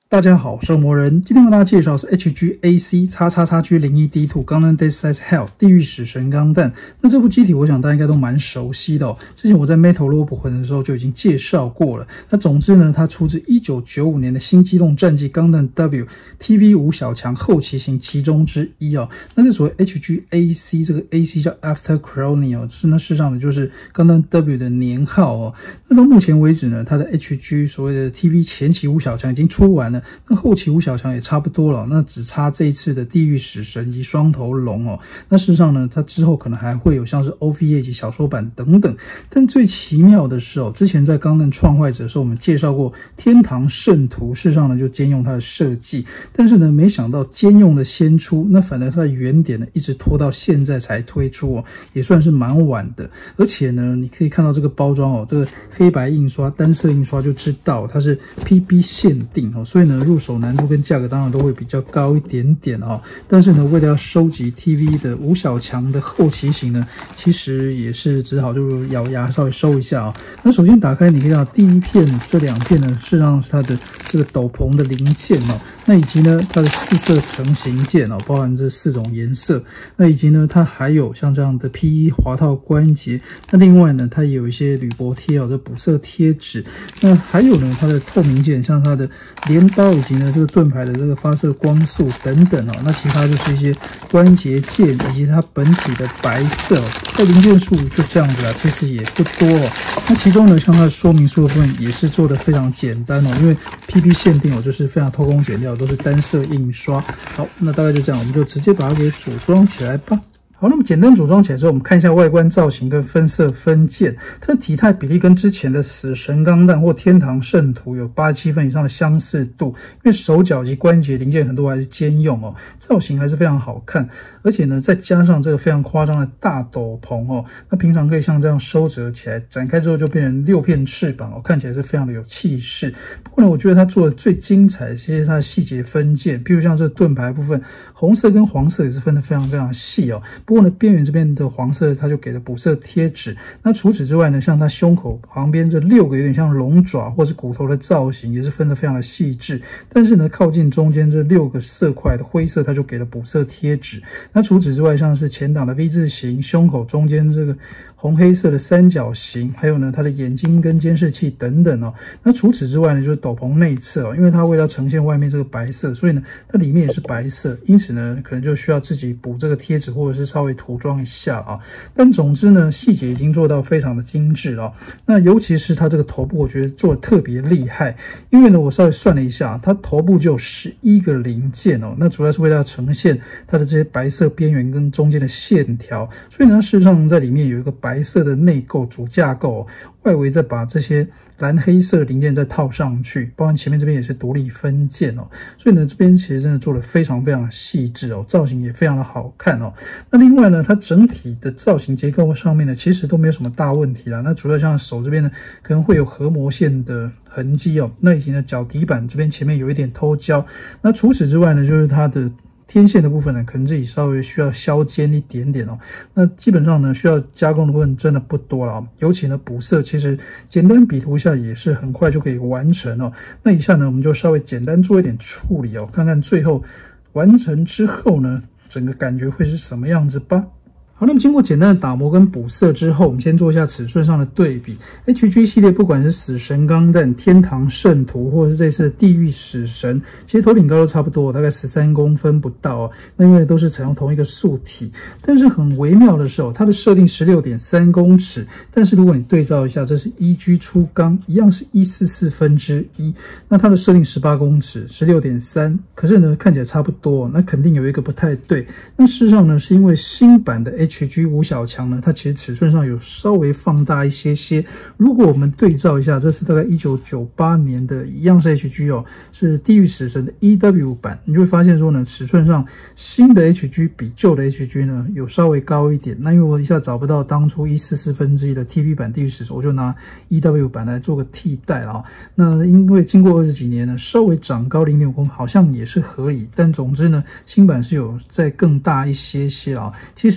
大家好，我是恶魔人。今天为大家介绍是 HGAC***G01D2 Gundam Death Size Hell 地狱死神钢弹。那这部机体我想大家应该都蛮熟悉的哦。之前我在 Metal 罗伯魂的时候就已经介绍过了。那总之呢，它出自1995年的新机动战机钢弹 W TV 5小强后期型其中之一哦。那这所谓 HGAC 这个 AC 叫 After Crony 哦，是那事实上呢就是钢弹 W 的年号哦。那到目前为止呢，它的 HG 所谓的 TV 前期5小强已经出完了。那后期5小强也差不多了，那只差这一次的地狱死神及双头龙哦。那事实上呢，它之后可能还会有像是 OVA 及小说版等等。但最奇妙的是哦，之前在钢弹创坏者的时候，我们介绍过天堂圣徒，事实上呢就兼用它的设计，但是呢没想到兼用的先出，那反而它的原点呢一直拖到现在才推出哦，也算是蛮晚的。而且呢，你可以看到这个包装哦，这个黑白印刷、单色印刷就知道它是 PB 限定哦，所以呢入手难度跟价格当然都会比较高一点点哦。但是呢，为了要收集 TV 的5小强的后期型呢，其实也是只好就咬牙稍微收一下哦。那首先打开，你可以看到第一片这2片呢，事实上是它的这个斗篷的零件哦，那以及呢它的4色成型件哦，包含这4种颜色。那以及呢它还有像这样的 P1 滑套关节。那另外呢，它也有一些铝箔贴哦，这补色贴纸。那还有呢它的透明件，像它的镰刀以及呢这个盾牌的这个发射光束等等哦。那其他就是一些关节件以及它本体的白色哦。那零件数就这样子啦，其实也不多哦。那其中呢，像它的说明书的部分也是做的非常简单哦，因为 PP 限定哦，就是非常偷工减料，都是单色印刷。好，那大概就这样，我们就直接把它给组装起来吧。好，那么简单组装起来之后，我们看一下外观造型跟分色分件。它的体态比例跟之前的死神钢弹或天堂圣徒有87分以上的相似度，因为手脚及关节零件很多还是兼用哦，造型还是非常好看。而且呢，再加上这个非常夸张的大斗篷哦，那平常可以像这样收折起来，展开之后就变成6片翅膀哦，看起来是非常的有气势。不过呢，我觉得它做的最精彩的是它的细节分件，比如像这个盾牌部分，红色跟黄色也是分得非常非常细哦。不过呢，边缘这边的黄色它就给了补色贴纸。那除此之外呢，像它胸口旁边这6个有点像龙爪或是骨头的造型，也是分得非常的细致。但是呢，靠近中间这6个色块的灰色，它就给了补色贴纸。那除此之外，像是前挡的 V 字形，胸口中间这个红黑色的三角形，还有呢它的眼睛跟监视器等等哦。那除此之外呢，就是斗篷内侧哦，因为它为了呈现外面这个白色，所以呢它里面也是白色，因此呢可能就需要自己补这个贴纸或者是稍微涂装一下啊。但总之呢，细节已经做到非常的精致哦。那尤其是它这个头部，我觉得做的特别厉害，因为呢我稍微算了一下，它头部就有11个零件哦。那主要是为了要呈现它的这些白色边缘跟中间的线条，所以呢事实上在里面有一个白色的内构主架构哦，外围再把这些蓝黑色的零件再套上去，包含前面这边也是独立分件哦。所以呢这边其实真的做得非常非常细致哦，造型也非常的好看哦。那另外呢，它整体的造型结构上面呢，其实都没有什么大问题啦。那主要像手这边呢，可能会有合模线的痕迹哦。那以及呢，脚底板这边前面有一点偷胶。那除此之外呢，就是它的天线的部分呢，可能自己稍微需要削尖一点点哦。那基本上呢，需要加工的部分真的不多了哦。尤其呢，补色其实简单比涂一下也是很快就可以完成哦。那以下呢，我们就稍微简单做一点处理哦，看看最后完成之后呢，整个感觉会是什么样子吧。好，那么经过简单的打磨跟补色之后，我们先做一下尺寸上的对比。HG 系列不管是死神钢弹、天堂圣徒，或者是这次的地狱死神，其实头顶高都差不多，大概13公分不到哦。那因为都是采用同一个素体，但是很微妙的是哦，它的设定 16.3公尺，但是如果你对照一下，这是 EG 初钢，一样是1/44，那它的设定18公尺 16.3，可是呢看起来差不多，那肯定有一个不太对。那事实上呢，是因为新版的HG 5小强呢，它其实尺寸上有稍微放大一些些。如果我们对照一下，这是大概1998年的一样是 HG 哦，是地狱死神的 EW 版，你就会发现说呢，尺寸上新的 HG 比旧的 HG 呢有稍微高一点。那因为我一下找不到当初1/44的 TV 版地狱死神，我就拿 EW 版来做个替代了啊。那因为经过20几年呢，稍微长高0.5公分，好像也是合理。但总之呢，新版是有再更大一些些啊。其实当年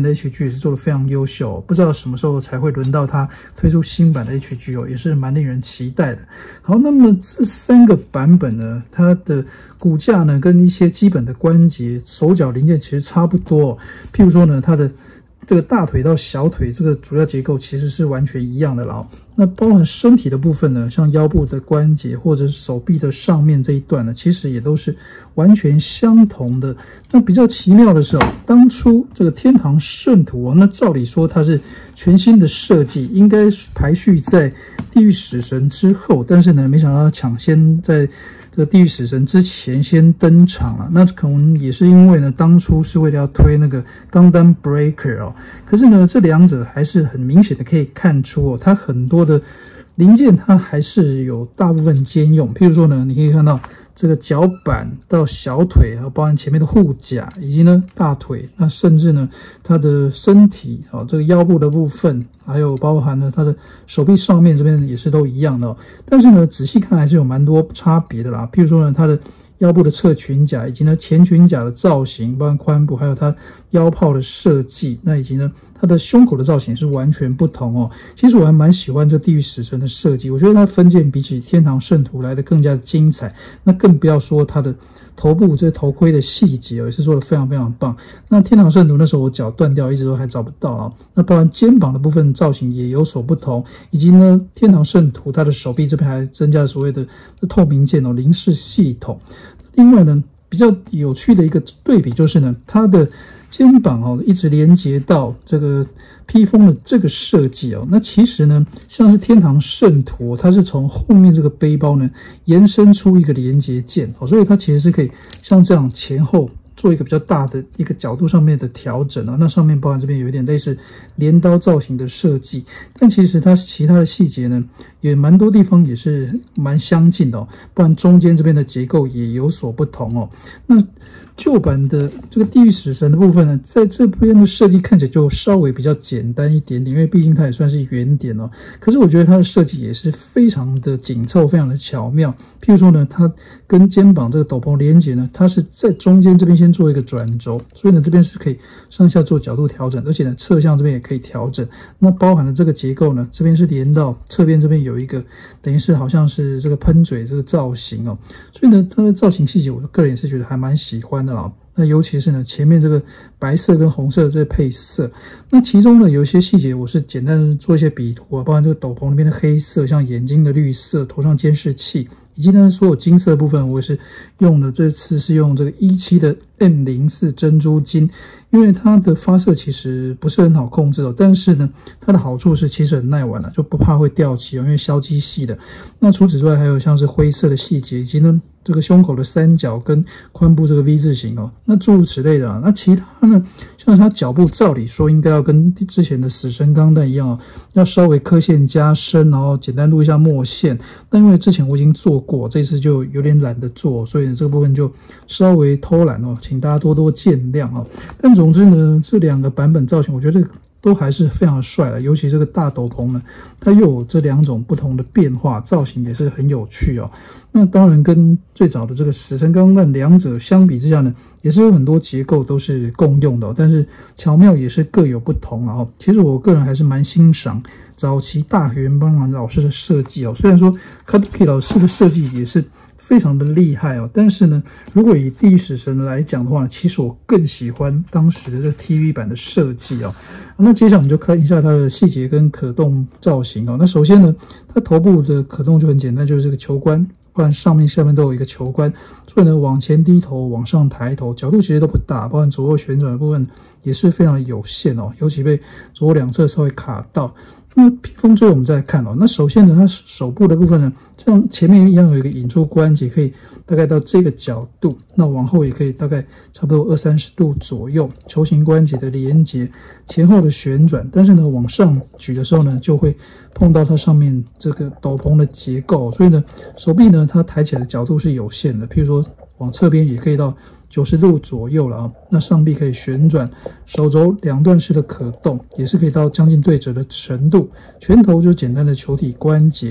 年的 HG 也是做得非常优秀，不知道什么时候才会轮到它推出新版的 HG 哦，也是蛮令人期待的。好，那么这3个版本呢，它的骨架呢跟一些基本的关节、手脚零件其实差不多哦。譬如说呢，它的这个大腿到小腿这个主要结构其实是完全一样的啦。那包含身体的部分呢，像腰部的关节或者是手臂的上面这一段呢，其实也都是完全相同的。那比较奇妙的是哦，当初这个天堂圣徒哦，那照理说它是全新的设计，应该排序在地狱死神之后，但是呢，没想到它抢先在这个地狱死神之前先登场了，那可能也是因为呢，当初是为了要推那个钢弹 Breaker 哦，可是呢，这两者还是很明显的可以看出哦，它很多的零件它还是有大部分兼用。譬如说呢，你可以看到这个脚板到小腿，还有包含前面的护甲，以及呢大腿，那甚至呢它的身体哦，这个腰部的部分，还有包含了它的手臂上面这边也是都一样的哦。但是呢，仔细看还是有蛮多差别的啦。譬如说呢，它的腰部的侧裙甲，以及呢前裙甲的造型，包含髋部，还有它腰炮的设计，那以及呢它的胸口的造型是完全不同哦。其实我还蛮喜欢这地狱死神的设计，我觉得它分件比起天堂圣徒来的更加的精彩。那更不要说它的头部这头盔的细节哦，也是做得非常非常棒。那天堂圣徒那时候我脚断掉，一直都还找不到啊。那包含肩膀的部分造型也有所不同，以及呢天堂圣徒它的手臂这边还增加了所谓的透明件哦，零式系统。另外呢，比较有趣的一个对比就是呢，它的肩膀哦一直连接到这个披风的这个设计哦，那其实呢，像是天堂圣徒，它是从后面这个背包呢延伸出一个连接件哦，所以它其实是可以像这样前后做一个比较大的一个角度上面的调整啊。那上面包含这边有一点类似镰刀造型的设计，但其实它其他的细节呢，也蛮多地方也是蛮相近的哦，不然中间这边的结构也有所不同哦。那旧版的这个地狱死神的部分呢，在这边的设计看起来就稍微比较简单一点点，因为毕竟它也算是圆点哦。可是我觉得它的设计也是非常的紧凑，非常的巧妙。譬如说呢，它跟肩膀这个斗篷连接呢，它是在中间这边先做一个转轴，所以呢这边是可以上下做角度调整，而且呢侧向这边也可以调整。那包含了这个结构呢，这边是连到侧边这边有一个，等于是好像是这个喷嘴这个造型哦。所以呢，它的造型细节，我个人也是觉得还蛮喜欢的啦。那尤其是呢，前面这个白色跟红色的这个配色，那其中呢有一些细节我是简单做一些笔图啊，包含这个斗篷那边的黑色，像眼睛的绿色，头上监视器，以及呢所有金色的部分，我也是用了，这次是用这个17的 M04 珍珠金。因为它的发射其实不是很好控制哦，但是呢，它的好处是其实很耐玩了，就不怕会掉漆哦，因为消基系的。那除此之外，还有像是灰色的细节，以及呢这个胸口的三角跟髋部这个 V 字形哦，那诸如此类的啊。那其他呢，像是它脚部，照理说应该要跟之前的死神钢弹一样哦，要稍微刻线加深，然后简单录一下墨线。但因为之前我已经做过，这次就有点懒得做，所以这个部分就稍微偷懒哦，请大家多多见谅哦。但总之呢，这两个版本造型，我觉得都还是非常的帅的，尤其这个大斗篷呢，它又有这两种不同的变化，造型也是很有趣哦。那当然跟最早的这个死神钢弹两者相比之下呢，也是有很多结构都是共用的哦，但是巧妙也是各有不同啊。其实我个人还是蛮欣赏早期大原邦男老师的设计哦，虽然说 Kadoki 老师的设计也是非常的厉害哦，但是呢，如果以地狱死神来讲的话，其实我更喜欢当时的这个 TV 版的设计哦。那接下来我们就看一下它的细节跟可动造型哦。那首先呢，它头部的可动就很简单，就是这个球冠，不然上面下面都有一个球冠，所以呢往前低头，往上抬头，角度其实都不大，包含左右旋转的部分也是非常的有限哦，尤其被左右两侧稍微卡到。那披风最后我们再来看哦，那首先呢，它手部的部分呢，像前面一样有一个引出关节，可以大概到这个角度，那往后也可以大概差不多20-30度左右，球形关节的连接，前后的旋转，但是呢，往上举的时候呢，就会碰到它上面这个斗篷的结构，所以呢，手臂呢，它抬起来的角度是有限的，譬如说往侧边也可以到90度左右了啊。那上臂可以旋转，手肘两段式的可动，也是可以到将近对折的程度。拳头就简单的球体关节。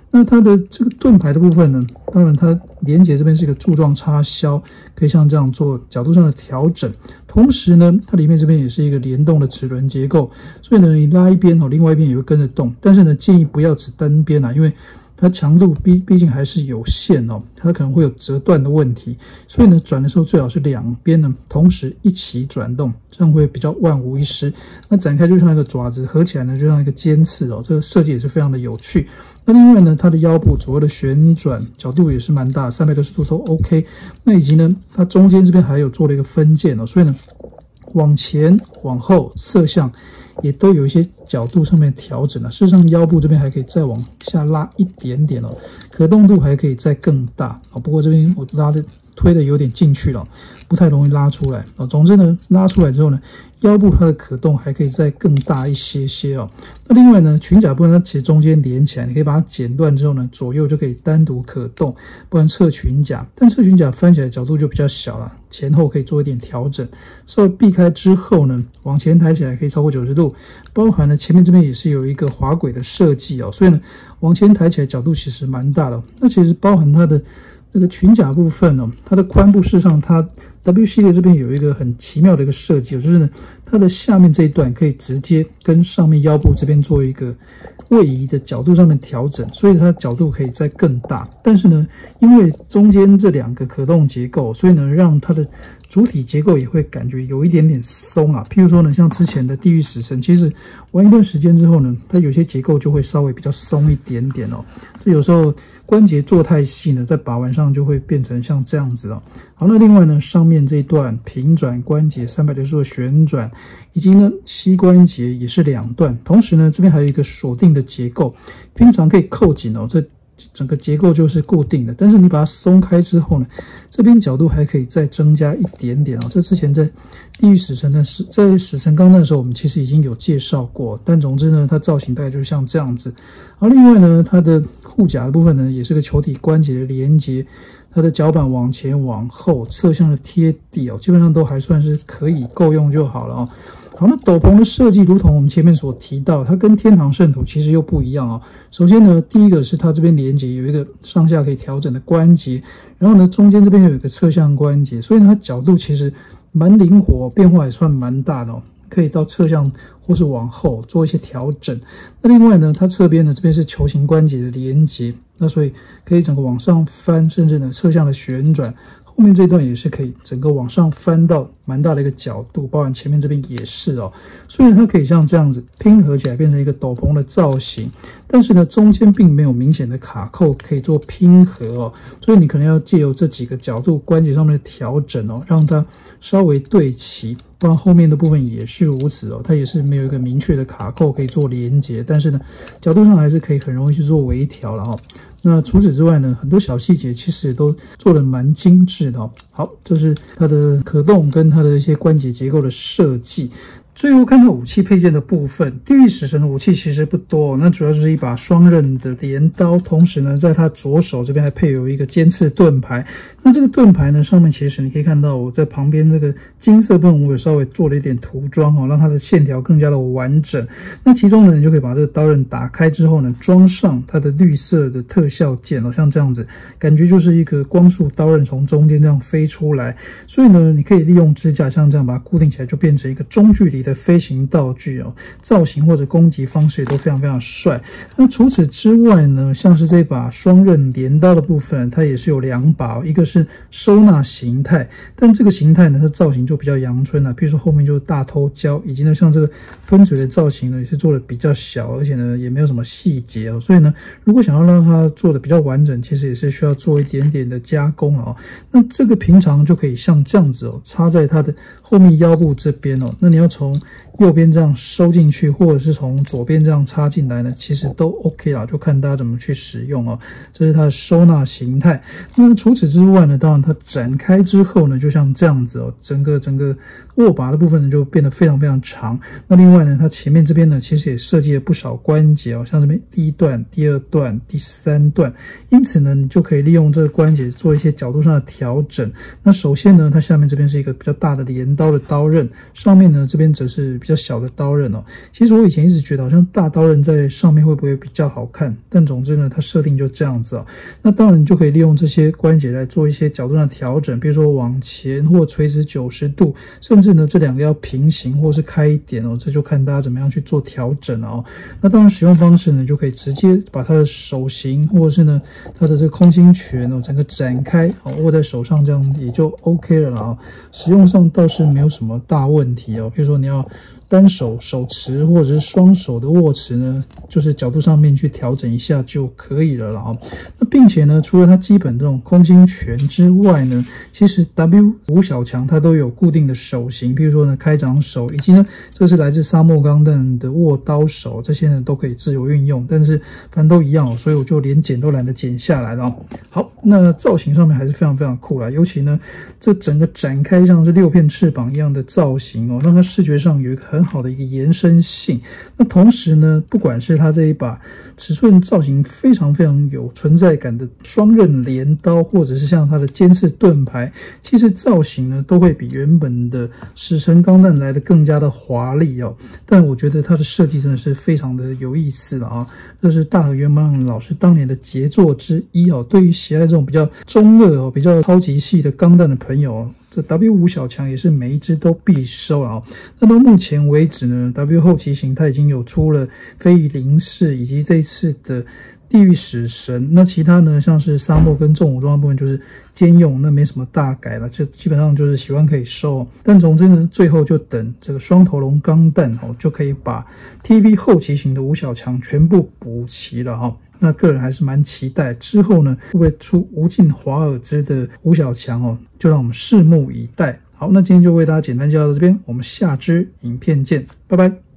那它的这个盾牌的部分呢，当然它连接这边是一个柱状插销，可以像这样做角度上的调整。同时呢，它里面这边也是一个联动的齿轮结构，所以呢，你拉一边另外一边也会跟着动。但是呢，建议不要只单边因为它强度毕竟还是有限它可能会有折断的问题，所以呢，转的时候最好是两边呢同时一起转动，这样会比较万无一失。那展开就像一个爪子，合起来呢就像一个尖刺这个设计也是非常的有趣。那另外呢，它的腰部左右的旋转角度也是蛮大，360度都 OK。那以及呢，它中间这边还有做了一个分键所以呢，往前、往后、侧向也都有一些角度上面调整事实上，腰部这边还可以再往下拉一点点可动度还可以再更大不过这边我推的有点进去了，不太容易拉出来总之呢，拉出来之后呢，腰部它的可动还可以再更大一些那另外呢，裙甲部分它其实中间连起来，你可以把它剪断之后呢，左右就可以单独可动，不然侧裙甲，但侧裙甲翻起来角度就比较小了，前后可以做一点调整，稍微避开之后呢，往前抬起来可以超过90度，包含呢前面这边也是有一个滑轨的设计所以呢，往前抬起来角度其实蛮大的那其实包含它的这个裙甲部分它的髋部事实上它 W 系列这边有一个很奇妙的一个设计就是呢，它的下面这一段可以直接跟上面腰部这边做一个位移的角度上面调整，所以它的角度可以再更大。但是呢，因为中间这两个可动结构，所以呢，让它的主体结构也会感觉有一点点松譬如说呢，像之前的地狱死神，其实玩一段时间之后呢，它有些结构就会稍微比较松一点点这有时候关节做太细呢，在把玩上就会变成像这样子好，那另外呢，上面这一段平转关节360度的旋转，以及呢膝关节也是两段，同时呢这边还有一个锁定的结构，平常可以扣紧这整个结构就是固定的，但是你把它松开之后呢，这边角度还可以再增加一点点这之前在地狱死神在死神钢弹的时候，我们其实已经有介绍过，但总之呢，它造型大概就像这样子。而另外呢，它的护甲的部分呢，也是个球体关节的连接，它的脚板往前往后侧向的贴地基本上都还算是可以够用就好了好，那斗篷的设计，如同我们前面所提到，它跟天堂圣徒其实又不一样首先呢，第一个是它这边连接有一个上下可以调整的关节，然后呢，中间这边有一个侧向关节，所以它角度其实蛮灵活，变化也算蛮大的可以到侧向或是往后做一些调整。那另外呢，它侧边呢这边是球形关节的连接，那所以可以整个往上翻，甚至呢侧向的旋转。后面这段也是可以整个往上翻到蛮大的一个角度，包含前面这边也是所以它可以像这样子拼合起来变成一个斗篷的造型，但是呢中间并没有明显的卡扣可以做拼合所以你可能要借由这几个角度关节上面的调整让它稍微对齐，不然后面的部分也是如此它也是没有一个明确的卡扣可以做连接，但是呢角度上还是可以很容易去做微调了那除此之外呢，很多小细节其实也都做得蛮精致的好，这是它的可动跟它的一些关节结构的设计。最后看到武器配件的部分，地狱死神的武器其实不多那主要就是一把双刃的镰刀，同时呢，在它左手这边还配有一个尖刺盾牌。那这个盾牌呢，上面其实你可以看到我在旁边这个金色部分，我有稍微做了一点涂装让它的线条更加的完整。那其中呢，你就可以把这个刀刃打开之后呢，装上它的绿色的特效键像这样子，感觉就是一个光束刀刃从中间这样飞出来。所以呢，你可以利用支架像这样把它固定起来，就变成一个中距离的飞行道具造型或者攻击方式也都非常非常帅。那除此之外呢，像是这把双刃镰刀的部分，它也是有两把一个是收纳形态，但这个形态呢，它造型就比较阳春比如说后面就是大头胶，以及呢像这个喷嘴的造型呢，也是做的比较小，而且呢也没有什么细节所以呢，如果想要让它做的比较完整，其实也是需要做一点点的加工那这个平常就可以像这样子插在它的后面腰部这边那你要从右边这样收进去，或者是从左边这样插进来呢，其实都 OK 啦，就看大家怎么去使用这是它的收纳形态。那除此之外呢，当然它展开之后呢，就像这样子整个握把的部分呢就变得非常非常长。那另外呢，它前面这边呢，其实也设计了不少关节像这边第一段、第二段、第三段，因此呢，你就可以利用这个关节做一些角度上的调整。那首先呢，它下面这边是一个比较大的镰刀的刀刃，上面呢这边则是比较小的刀刃哦。其实我以前一直觉得好像大刀刃在上面会不会比较好看，但总之呢，它设定就这样子哦。那当然你就可以利用这些关节来做一些角度上的调整，比如说往前或垂直90度，甚至呢这两个要平行或是开一点哦，这就看大家怎么样去做调整哦。那当然使用方式呢，就可以直接把它的手型或者是呢它的这个空心拳哦整个展开哦，握在手上，这样也就 OK 了啦哦。使用上倒是没有什么大问题哦，比如说你要单手手持或者是双手的握持呢，就是角度上面去调整一下就可以了啦哦。那并且呢，除了它基本这种空心拳之外呢，其实 W5 小强它都有固定的手型，比如说呢开掌手，以及呢这是来自沙漠钢弹的握刀手，这些呢都可以自由运用，但是反正都一样哦，所以我就连剪都懒得剪下来了哦。好，那造型上面还是非常非常酷啦，尤其呢这整个展开像是6片翅膀一样的造型哦，让它视觉上有一个很好的一个延伸性。那同时呢，不管是它这一把尺寸造型非常非常有存在感的双刃镰刀，或者是像它的尖刺盾牌，其实造型呢都会比原本的死神钢弹来的更加的华丽哦。但我觉得它的设计真的是非常的有意思了啊，这是大河原邦老师当年的杰作之一哦。对于喜爱这种比较中二哦、比较超级系的钢弹的朋友哦，这 W5 小强也是每一只都必收了哦。那到目前为止呢 ，W 后期型它已经有出了非遗零式以及这一次的地狱死神。那其他呢，像是沙漠跟重武装的部分就是兼用，那没什么大改了，就基本上就是喜欢可以收。但总之呢，最后就等这个双头龙钢弹哦，就可以把 TV 后期型的5小强全部补齐了哈。那个人还是蛮期待之后呢会不会出无尽华尔兹的5小强哦，就让我们拭目以待。好，那今天就为大家简单介绍到这边，我们下支影片见，拜拜。